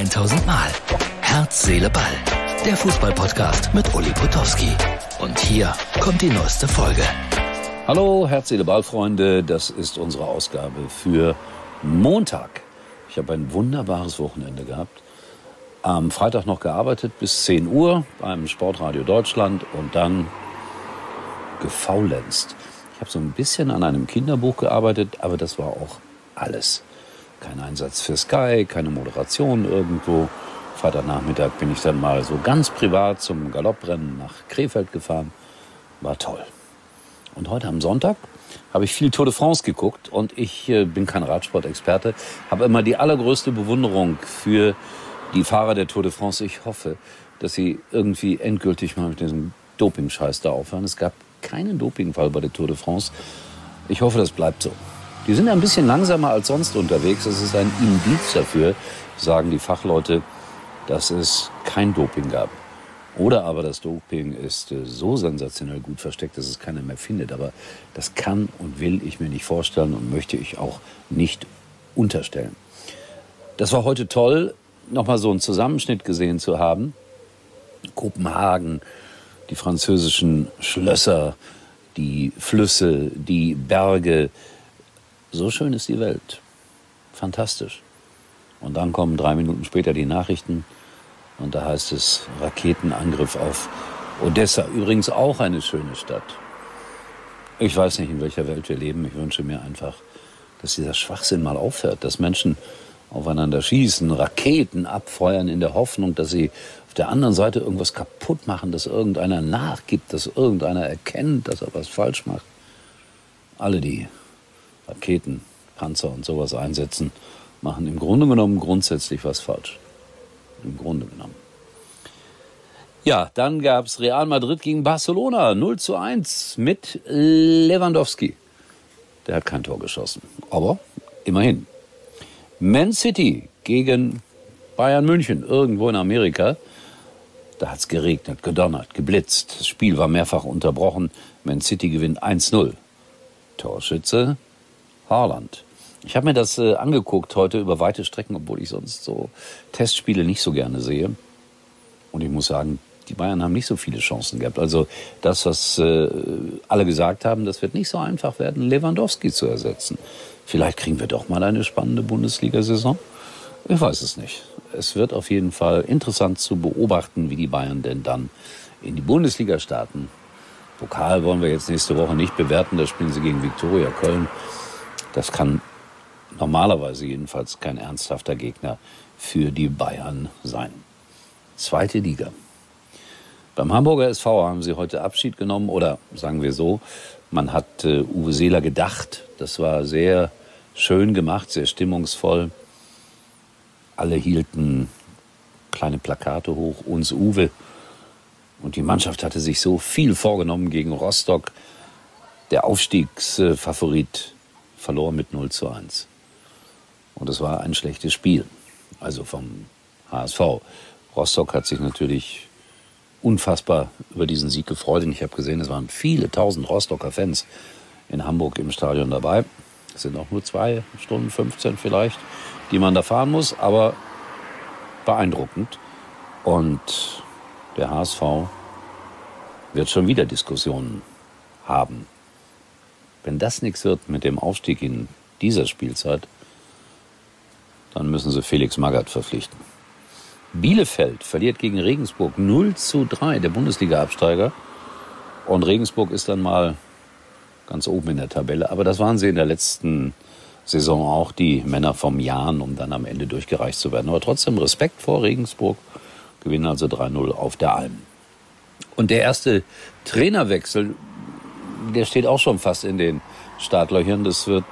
1000 Mal. Herz, Seele, Ball. Der Fußball-Podcast mit Uli Potowski. Und hier kommt die neueste Folge. Hallo, Herz, Seele, Ball, Freunde. Das ist unsere Ausgabe für Montag. Ich habe ein wunderbares Wochenende gehabt. Am Freitag noch gearbeitet bis 10 Uhr beim Sportradio Deutschland und dann gefaulenzt. Ich habe so ein bisschen an einem Kinderbuch gearbeitet, aber das war auch alles. Kein Einsatz für Sky, keine Moderation irgendwo. Freitagnachmittag bin ich dann mal so ganz privat zum Galopprennen nach Krefeld gefahren. War toll. Und heute am Sonntag habe ich viel Tour de France geguckt und ich bin kein Radsportexperte, habe immer die allergrößte Bewunderung für die Fahrer der Tour de France. Ich hoffe, dass sie irgendwie endgültig mal mit diesem Doping-Scheiß da aufhören. Es gab keinen Dopingfall bei der Tour de France. Ich hoffe, das bleibt so. Die sind ein bisschen langsamer als sonst unterwegs. Das ist ein Indiz dafür, sagen die Fachleute, dass es kein Doping gab. Oder aber das Doping ist so sensationell gut versteckt, dass es keiner mehr findet. Aber das kann und will ich mir nicht vorstellen und möchte ich auch nicht unterstellen. Das war heute toll, nochmal so einen Zusammenschnitt gesehen zu haben. Kopenhagen, die französischen Schlösser, die Flüsse, die Berge. So schön ist die Welt. Fantastisch. Und dann kommen 3 Minuten später die Nachrichten und da heißt es Raketenangriff auf Odessa. Übrigens auch eine schöne Stadt. Ich weiß nicht, in welcher Welt wir leben. Ich wünsche mir einfach, dass dieser Schwachsinn mal aufhört, dass Menschen aufeinander schießen, Raketen abfeuern in der Hoffnung, dass sie auf der anderen Seite irgendwas kaputt machen, dass irgendeiner nachgibt, dass irgendeiner erkennt, dass er was falsch macht. Alle, die Raketen, Panzer und sowas einsetzen, machen im Grunde genommen grundsätzlich was falsch. Im Grunde genommen. Ja, dann gab es Real Madrid gegen Barcelona 0:1 mit Lewandowski. Der hat kein Tor geschossen, aber immerhin. Man City gegen Bayern München, irgendwo in Amerika. Da hat es geregnet, gedonnert, geblitzt. Das Spiel war mehrfach unterbrochen. Man City gewinnt 1:0. Torschütze Haaland. Ich habe mir das angeguckt heute über weite Strecken, obwohl ich sonst so Testspiele nicht so gerne sehe. Und ich muss sagen, die Bayern haben nicht so viele Chancen gehabt. Also das, was alle gesagt haben, das wird nicht so einfach werden, Lewandowski zu ersetzen. Vielleicht kriegen wir doch mal eine spannende Bundesliga-Saison. Ich weiß es nicht. Es wird auf jeden Fall interessant zu beobachten, wie die Bayern denn dann in die Bundesliga starten. Pokal wollen wir jetzt nächste Woche nicht bewerten. Da spielen sie gegen Viktoria Köln. Das kann normalerweise jedenfalls kein ernsthafter Gegner für die Bayern sein. Zweite Liga. Beim Hamburger SV haben sie heute Abschied genommen. Oder sagen wir so, man hat Uwe Seeler gedacht. Das war sehr schön gemacht, sehr stimmungsvoll. Alle hielten kleine Plakate hoch, uns Uwe. Und die Mannschaft hatte sich so viel vorgenommen gegen Rostock. Der Aufstiegsfavorit verlor mit 0:1. Und es war ein schlechtes Spiel. Also vom HSV. Rostock hat sich natürlich unfassbar über diesen Sieg gefreut. Und ich habe gesehen, es waren viele tausend Rostocker Fans in Hamburg im Stadion dabei. Es sind auch nur 2 Stunden 15 vielleicht, die man da fahren muss. Aber beeindruckend. Und der HSV wird schon wieder Diskussionen haben. Wenn das nichts wird mit dem Aufstieg in dieser Spielzeit, dann müssen sie Felix Magath verpflichten. Bielefeld verliert gegen Regensburg 0:3, der Bundesliga-Absteiger. Und Regensburg ist dann mal ganz oben in der Tabelle. Aber das waren sie in der letzten Saison auch, die Männer vom Jahn, um dann am Ende durchgereicht zu werden. Aber trotzdem Respekt vor Regensburg, gewinnen also 3:0 auf der Alm. Und der erste Trainerwechsel, der steht auch schon fast in den Startlöchern. Das wird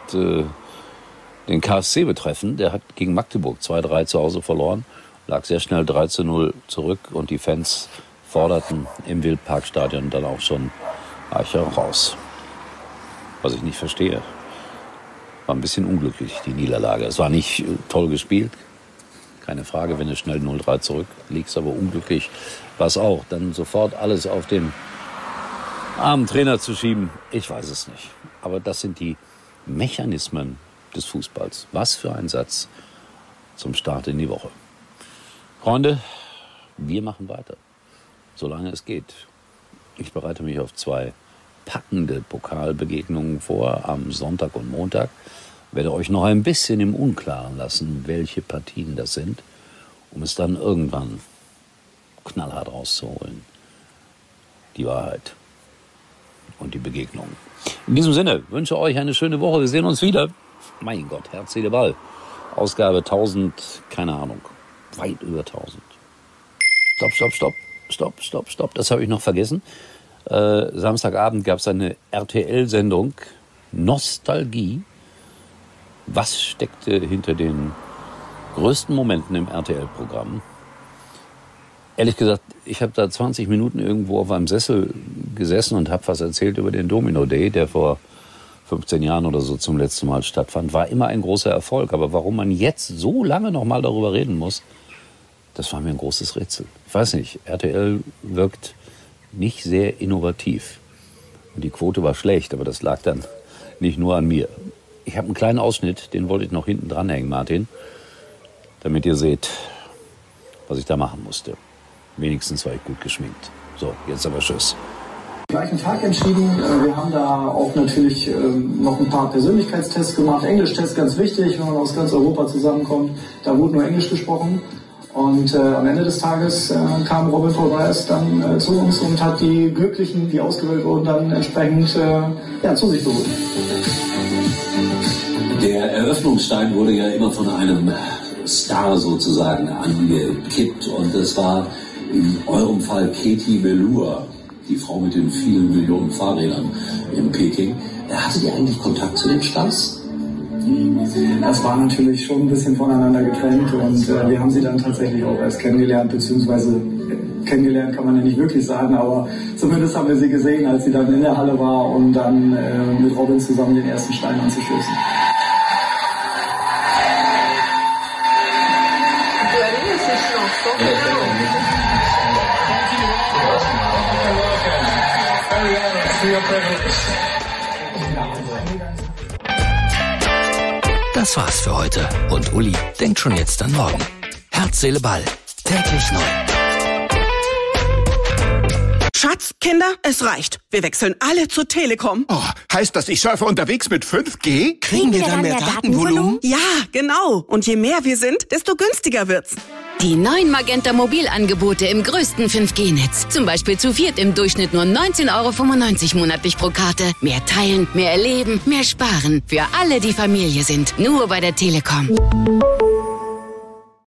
den KSC betreffen. Der hat gegen Magdeburg 2:3 zu Hause verloren, lag sehr schnell 3:0 zurück und die Fans forderten im Wildparkstadion dann auch schon Eicher raus. Was ich nicht verstehe. War ein bisschen unglücklich, die Niederlage. Es war nicht toll gespielt, keine Frage, wenn du schnell 0:3 zurückliegst, aber unglücklich war es auch. Dann sofort alles auf den armen Trainer zu schieben, ich weiß es nicht. Aber das sind die Mechanismen des Fußballs. Was für ein Satz zum Start in die Woche. Freunde, wir machen weiter, solange es geht. Ich bereite mich auf 2 packende Pokalbegegnungen vor, am Sonntag und Montag. Werde euch noch ein bisschen im Unklaren lassen, welche Partien das sind, um es dann irgendwann knallhart rauszuholen. Die Wahrheit und die Begegnung. In diesem Sinne wünsche euch eine schöne Woche. Wir sehen uns wieder. Mein Gott, Herz, Seele, Ball. Ausgabe 1000, keine Ahnung, weit über 1000. Stopp. Das habe ich noch vergessen. Samstagabend gab es eine RTL-Sendung, Nostalgie. Was steckte hinter den größten Momenten im RTL-Programm? Ehrlich gesagt, ich habe da 20 Minuten irgendwo auf einem Sessel gesessen und habe was erzählt über den Domino Day, der vor 15 Jahren oder so zum letzten Mal stattfand. War immer ein großer Erfolg. Aber warum man jetzt so lange noch mal darüber reden muss, das war mir ein großes Rätsel. Ich weiß nicht, RTL wirkt nicht sehr innovativ. Und die Quote war schlecht, aber das lag dann nicht nur an mir. Ich habe einen kleinen Ausschnitt, den wollte ich noch hinten dranhängen, Martin, damit ihr seht, was ich da machen musste. Wenigstens war ich gut geschminkt. So, jetzt aber tschüss. Gleichen Tag entschieden. Wir haben da auch natürlich noch ein paar Persönlichkeitstests gemacht. Englisch-Test ganz wichtig, wenn man aus ganz Europa zusammenkommt. Da wurde nur Englisch gesprochen. Und am Ende des Tages kam Robin Tobias dann zu uns und hat die Glücklichen, die ausgewählt wurden, dann entsprechend zu sich berufen. Der Eröffnungsstein wurde ja immer von einem Star sozusagen angekippt. Und das war in eurem Fall Katie Melua, die Frau mit den vielen Millionen Fahrrädern in Peking. Hattet ihr eigentlich Kontakt zu den Stars? Das war natürlich schon ein bisschen voneinander getrennt und wir haben sie dann tatsächlich auch erst kennengelernt, beziehungsweise kennengelernt kann man ja nicht wirklich sagen, aber zumindest haben wir sie gesehen, als sie dann in der Halle war, um dann mit Robin zusammen den ersten Stein anzustoßen. Das war's für heute. Und Uli denkt schon jetzt an morgen. Herz, Seele, Ball. Täglich neu. Schatz, Kinder, es reicht. Wir wechseln alle zur Telekom. Oh, heißt das, ich surfe unterwegs mit 5G? Kriegen wir dann mehr Datenvolumen? Ja, genau. Und je mehr wir sind, desto günstiger wird's. Die neuen Magenta Mobilangebote im größten 5G-Netz. Zum Beispiel zu 4 im Durchschnitt nur 19,95 € monatlich pro Karte. Mehr teilen, mehr erleben, mehr sparen. Für alle, die Familie sind. Nur bei der Telekom.